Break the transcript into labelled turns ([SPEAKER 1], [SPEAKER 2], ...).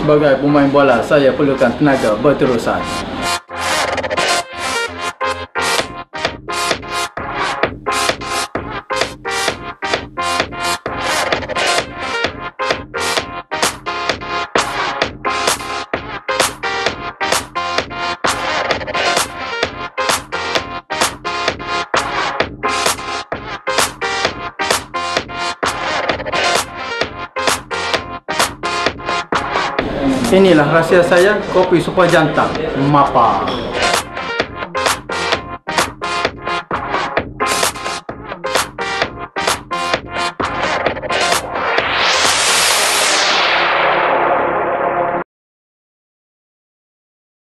[SPEAKER 1] Sebagai pemain bola, saya perlukan tenaga berterusan. Inilah rahsia saya, kopi super jantan Mapa.